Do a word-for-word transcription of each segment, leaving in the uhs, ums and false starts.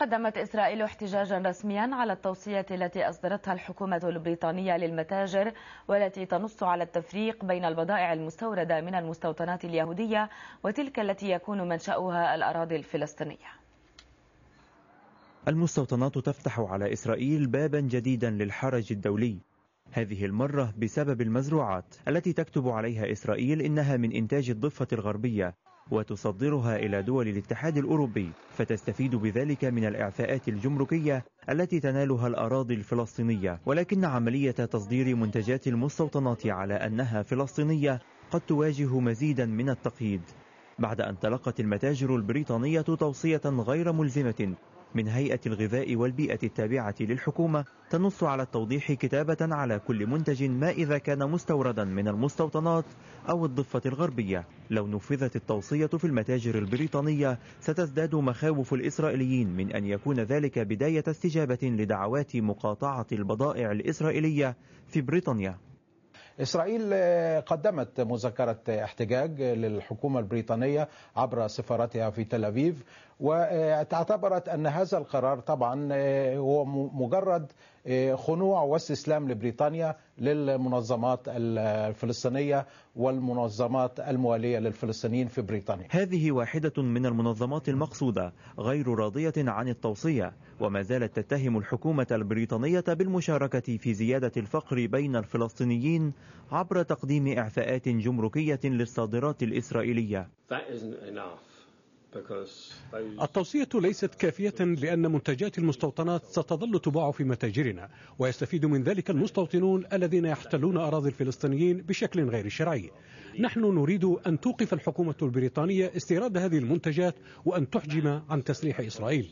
قدمت إسرائيل احتجاجا رسميا على التوصية التي أصدرتها الحكومة البريطانية للمتاجر، والتي تنص على التفريق بين البضائع المستوردة من المستوطنات اليهودية وتلك التي يكون منشأها الأراضي الفلسطينية. المستوطنات تفتح على إسرائيل بابا جديدا للحرج الدولي، هذه المرة بسبب المزروعات التي تكتب عليها إسرائيل إنها من إنتاج الضفة الغربية وتصدرها إلى دول الاتحاد الأوروبي، فتستفيد بذلك من الإعفاءات الجمركية التي تنالها الأراضي الفلسطينية. ولكن عملية تصدير منتجات المستوطنات على أنها فلسطينية قد تواجه مزيدا من التقييد، بعد أن تلقت المتاجر البريطانية توصية غير ملزمة من هيئة الغذاء والبيئة التابعة للحكومة تنص على التوضيح كتابة على كل منتج ما إذا كان مستوردا من المستوطنات أو الضفة الغربية. لو نفذت التوصية في المتاجر البريطانية ستزداد مخاوف الإسرائيليين من أن يكون ذلك بداية استجابة لدعوات مقاطعة البضائع الإسرائيلية في بريطانيا. إسرائيل قدمت مذكرة احتجاج للحكومة البريطانية عبر سفارتها في تل أبيب، واعتبرت أن هذا القرار طبعا هو مجرد خنوع واستسلام لبريطانيا للمنظمات الفلسطينية والمنظمات الموالية للفلسطينيين في بريطانيا. هذه واحدة من المنظمات المقصودة غير راضية عن التوصية، وما زالت تتهم الحكومة البريطانية بالمشاركة في زيادة الفقر بين الفلسطينيين عبر تقديم إعفاءات جمركية للصادرات الإسرائيلية. التوصية ليست كافية لأن منتجات المستوطنات ستظل تباع في متاجرنا، ويستفيد من ذلك المستوطنون الذين يحتلون أراضي الفلسطينيين بشكل غير شرعي. نحن نريد أن توقف الحكومة البريطانية استيراد هذه المنتجات وأن تحجم عن تسليح إسرائيل.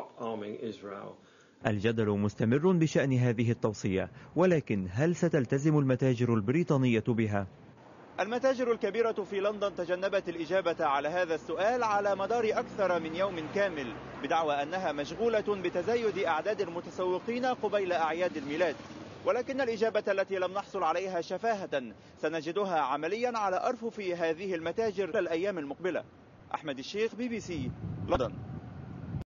الجدل مستمر بشأن هذه التوصية، ولكن هل ستلتزم المتاجر البريطانية بها؟ المتاجر الكبيرة في لندن تجنبت الإجابة على هذا السؤال على مدار أكثر من يوم كامل، بدعوى أنها مشغولة بتزايد أعداد المتسوقين قبيل أعياد الميلاد. ولكن الإجابة التي لم نحصل عليها شفاهة سنجدها عمليا على أرفف هذه المتاجر الأيام المقبلة. أحمد الشيخ، بي بي سي، لندن.